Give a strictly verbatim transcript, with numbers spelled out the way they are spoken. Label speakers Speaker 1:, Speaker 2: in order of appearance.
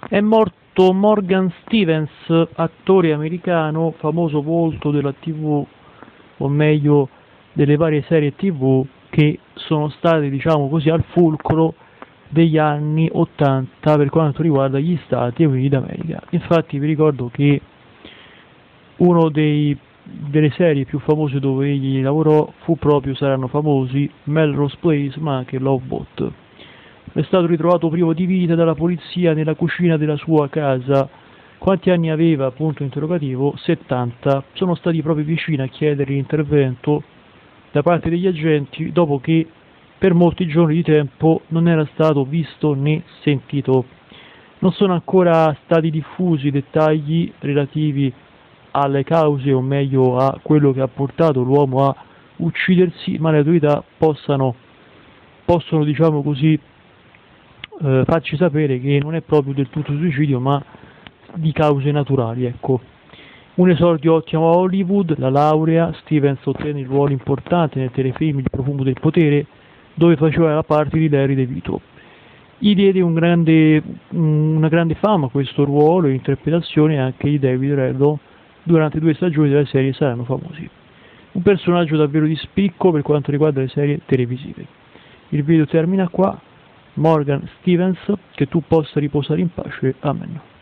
Speaker 1: È morto Morgan Stevens, attore americano, famoso volto della T V, o meglio delle varie serie T V che sono state, diciamo così, al fulcro degli anni ottanta per quanto riguarda gli Stati Uniti d'America. Infatti vi ricordo che uno dei delle serie più famose dove egli lavorò fu proprio, saranno famosi, Melrose Place, ma anche Love Boat. È stato ritrovato privo di vita dalla polizia nella cucina della sua casa. Quanti anni aveva? Punto interrogativo. settanta. Sono stati proprio vicini a chiedere l'intervento da parte degli agenti dopo che per molti giorni di tempo non era stato visto né sentito. Non sono ancora stati diffusi dettagli relativi alle cause, o meglio a quello che ha portato l'uomo a uccidersi, ma le autorità possano, possono, diciamo così, eh, farci sapere che non è proprio del tutto suicidio, ma di cause naturali, ecco. Un esordio ottimo a Hollywood, la laurea, Stevens ottenne il ruolo importante nel telefilm Il profumo del potere, dove faceva la parte di Larry DeVito. Gli diede un grande, una grande fama questo ruolo e interpretazione anche di David Redlon durante due stagioni della serie Saranno famosi. Un personaggio davvero di spicco per quanto riguarda le serie televisive. Il video termina qua. Morgan Stevens, che tu possa riposare in pace. Amen.